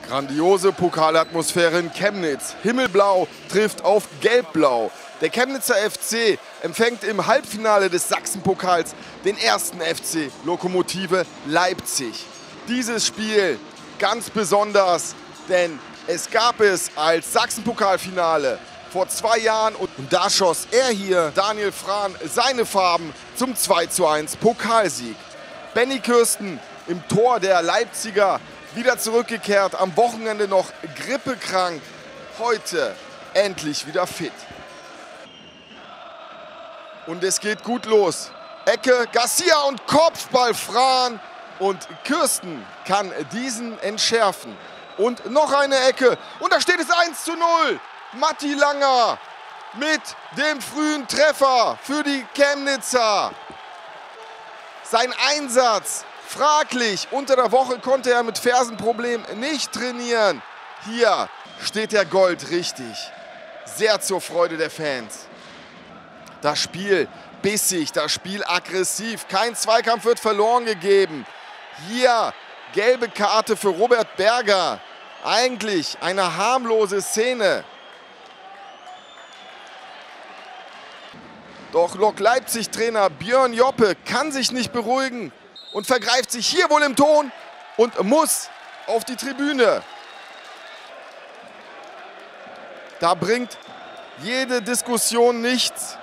Grandiose Pokalatmosphäre in Chemnitz. Himmelblau trifft auf Gelbblau. Der Chemnitzer FC empfängt im Halbfinale des Sachsenpokals den ersten FC Lokomotive Leipzig. Dieses Spiel ganz besonders, denn es gab es als Sachsenpokalfinale vor 2 Jahren und da schoss er hier, Daniel Frahn, seine Farben zum 2:1 Pokalsieg. Benny Kürsten im Tor der Leipziger wieder zurückgekehrt, am Wochenende noch grippekrank, heute endlich wieder fit. Und es geht gut los. Ecke, Garcia und Kopfball Frahn und Kürsten kann diesen entschärfen. Und noch eine Ecke und da steht es 1:0. Matti Langer mit dem frühen Treffer für die Chemnitzer. Sein Einsatz fraglich. Unter der Woche konnte er mit Fersenproblem nicht trainieren. Hier steht der Gold richtig. Sehr zur Freude der Fans. Das Spiel bissig, das Spiel aggressiv. Kein Zweikampf wird verloren gegeben. Hier gelbe Karte für Robert Berger. Eigentlich eine harmlose Szene. Doch Lok Leipzig-Trainer Björn Joppe kann sich nicht beruhigen und vergreift sich hier wohl im Ton und muss auf die Tribüne. Da bringt jede Diskussion nichts.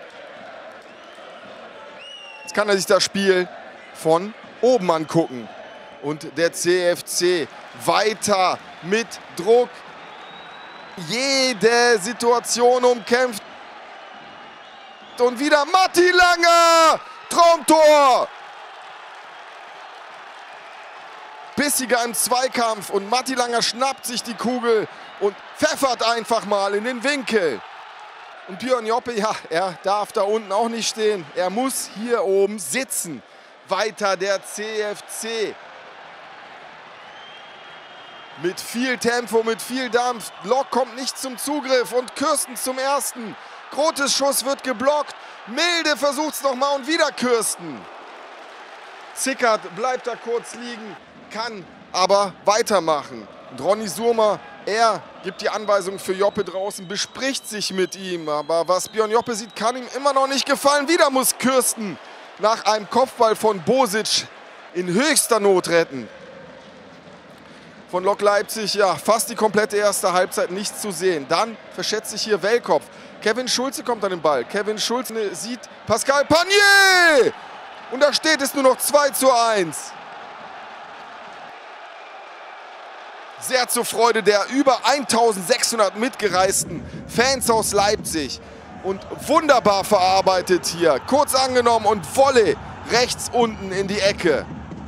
Jetzt kann er sich das Spiel von oben angucken. Und der CFC weiter mit Druck. Jede Situation umkämpft. Und wieder Matti Langer. Traumtor. Bissiger im Zweikampf. Und Matti Langer schnappt sich die Kugel und pfeffert einfach mal in den Winkel. Und Björn Joppe, ja, er darf da unten auch nicht stehen. Er muss hier oben sitzen. Weiter der CFC. Mit viel Tempo, mit viel Dampf. Lok kommt nicht zum Zugriff und Kürsten zum ersten. Grotes Schuss wird geblockt. Milde versucht es nochmal und wieder Kürsten. Zickert bleibt da kurz liegen, kann aber weitermachen. Und Ronny Surma, er gibt die Anweisung für Joppe draußen, bespricht sich mit ihm. Aber was Björn Joppe sieht, kann ihm immer noch nicht gefallen. Wieder muss Kürsten nach einem Kopfball von Bosic in höchster Not retten. Von Lok Leipzig, ja, fast die komplette erste Halbzeit nichts zu sehen. Dann verschätzt sich hier Wellkopf. Kevin Schulze kommt an den Ball. Kevin Schulze sieht Pascal Panier! Und da steht es nur noch 2:1. Sehr zur Freude der über 1600 mitgereisten Fans aus Leipzig. Und wunderbar verarbeitet hier. Kurz angenommen und Volley rechts unten in die Ecke.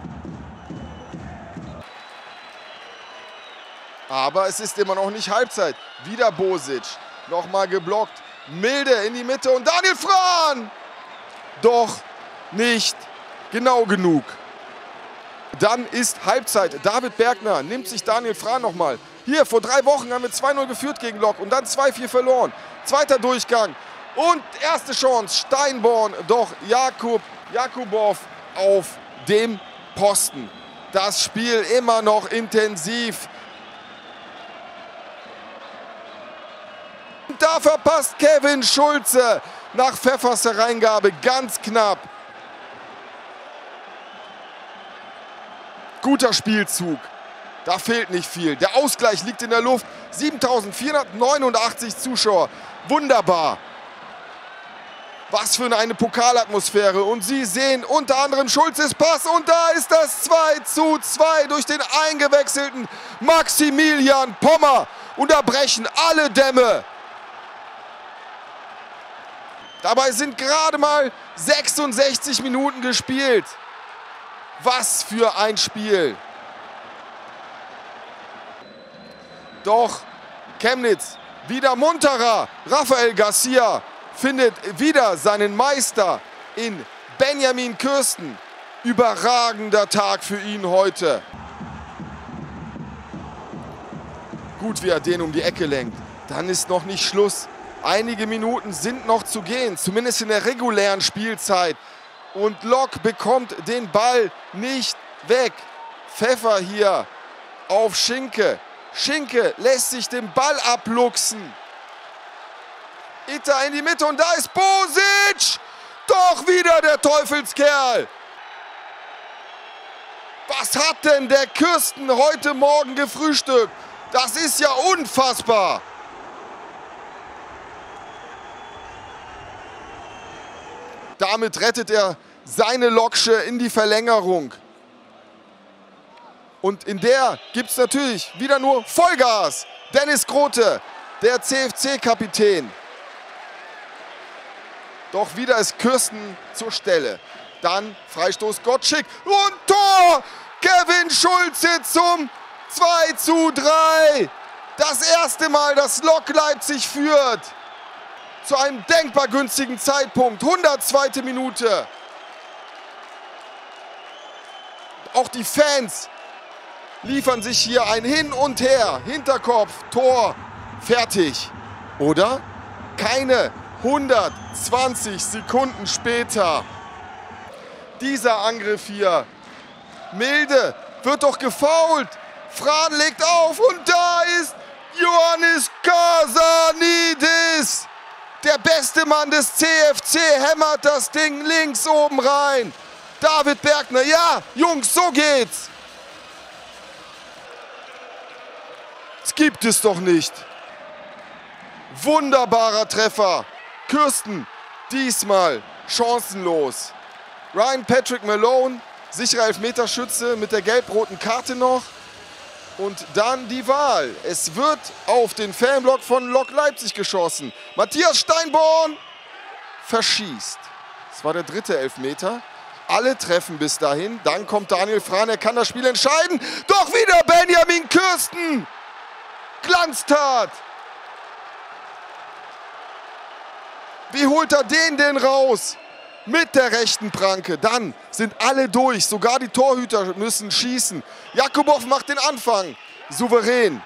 Aber es ist immer noch nicht Halbzeit. Wieder Bosic. Nochmal geblockt. Milde in die Mitte und Daniel Frahn. Doch nicht genau genug. Dann ist Halbzeit. David Bergner nimmt sich Daniel Frahn nochmal. Hier, vor 3 Wochen haben wir 2:0 geführt gegen Lok und dann 2:4 verloren. Zweiter Durchgang und erste Chance. Steinborn, doch Jakubow auf dem Posten. Das Spiel immer noch intensiv. Und da verpasst Kevin Schulze nach Pfeffers Hereingabe ganz knapp. Guter Spielzug. Da fehlt nicht viel. Der Ausgleich liegt in der Luft. 7.489 Zuschauer. Wunderbar. Was für eine Pokalatmosphäre. Und Sie sehen unter anderem Schulzes Pass. Und da ist das 2:2 durch den eingewechselten Maximilian Pommer. Und da brechen alle Dämme. Dabei sind gerade mal 66 Minuten gespielt. Was für ein Spiel. Doch Chemnitz wieder munterer. Rafael Garcia findet wieder seinen Meister in Benjamin Kürsten. Überragender Tag für ihn heute. Gut, wie er den um die Ecke lenkt. Dann ist noch nicht Schluss. Einige Minuten sind noch zu gehen, zumindest in der regulären Spielzeit. Und Lok bekommt den Ball nicht weg. Pfeffer hier auf Schinke. Schinke lässt sich den Ball abluchsen. Itter in die Mitte und da ist Bosic. Doch wieder der Teufelskerl. Was hat denn der Kürsten heute Morgen gefrühstückt? Das ist ja unfassbar. Damit rettet er seine Loksche in die Verlängerung. Und in der gibt es natürlich wieder nur Vollgas. Dennis Grote, der CFC-Kapitän. Doch wieder ist Kürsten zur Stelle. Dann Freistoß Gottschick und Tor! Kevin Schulze zum 2:3. Das erste Mal, dass Lok Leipzig führt. Zu einem denkbar günstigen Zeitpunkt. 102. Minute. Auch die Fans liefern sich hier ein Hin und Her. Hinterkopf, Tor, fertig. Oder? Keine 120 Sekunden später. Dieser Angriff hier. Milde wird doch gefoult. Fran legt auf und da ist Ioannis Kasanidis. Der beste Mann des CFC hämmert das Ding links oben rein. David Bergner, ja, Jungs, so geht's. Das gibt es doch nicht. Wunderbarer Treffer. Kürsten, diesmal chancenlos. Ryan Patrick Malone, sicherer Elfmeterschütze mit der gelb-roten Karte noch. Und dann die Wahl. Es wird auf den Fanblock von Lok Leipzig geschossen. Matthias Steinborn verschießt. Das war der dritte Elfmeter. Alle treffen bis dahin. Dann kommt Daniel Fran, er kann das Spiel entscheiden. Doch wieder Benjamin Kürsten. Glanztat. Wie holt er den denn raus? Mit der rechten Pranke. Dann sind alle durch. Sogar die Torhüter müssen schießen. Jakubow macht den Anfang. Souverän.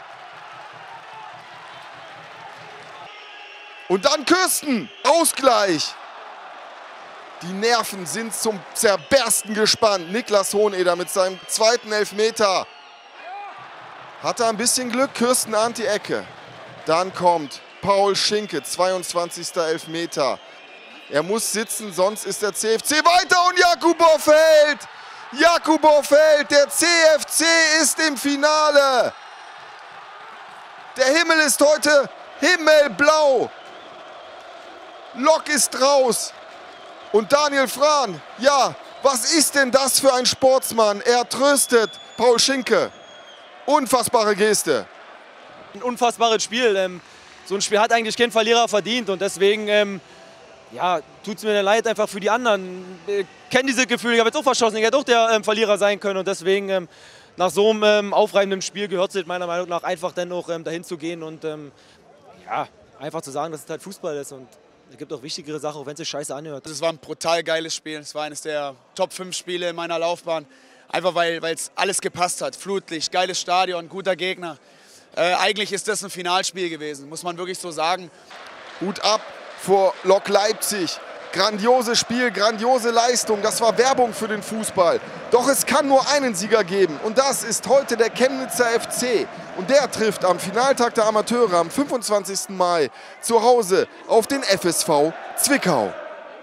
Und dann Kürsten. Ausgleich. Die Nerven sind zum Zerbersten gespannt. Niklas Hohneder mit seinem zweiten Elfmeter. Hat er ein bisschen Glück. Kürsten ahnt die Ecke. Dann kommt Paul Schinke, 22. Elfmeter. Er muss sitzen, sonst ist der CFC weiter und Jakubow fällt. Jakubow fällt. Der CFC ist im Finale. Der Himmel ist heute himmelblau. Lok ist raus. Und Daniel Fran, ja, was ist denn das für ein Sportsmann? Er tröstet Paul Schinke. Unfassbare Geste. Ein unfassbares Spiel. So ein Spiel hat eigentlich kein Verlierer verdient und deswegen ja, tut es mir leid einfach für die anderen. Ich kenne diese Gefühle, ich habe jetzt auch verschossen, ich hätte auch der Verlierer sein können und deswegen nach so einem aufreibenden Spiel gehört es meiner Meinung nach einfach dennoch dahin zu gehen und ja, einfach zu sagen, dass es halt Fußball ist und es gibt auch wichtigere Sachen, auch wenn es sich scheiße anhört. Es war ein brutal geiles Spiel, es war eines der Top 5 Spiele in meiner Laufbahn, einfach weil es alles gepasst hat, Flutlicht, geiles Stadion, guter Gegner. Eigentlich ist das ein Finalspiel gewesen, muss man wirklich so sagen. Hut ab vor Lok Leipzig. Grandioses Spiel, grandiose Leistung. Das war Werbung für den Fußball. Doch es kann nur einen Sieger geben. Und das ist heute der Chemnitzer FC. Und der trifft am Finaltag der Amateure am 25. Mai zu Hause auf den FSV Zwickau.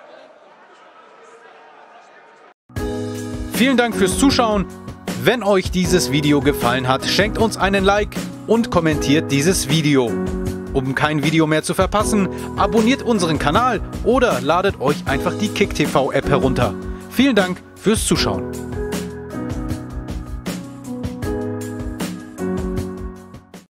Vielen Dank fürs Zuschauen. Wenn euch dieses Video gefallen hat, schenkt uns einen Like und kommentiert dieses Video. Um kein Video mehr zu verpassen, abonniert unseren Kanal oder ladet euch einfach die KickTV-App herunter. Vielen Dank fürs Zuschauen.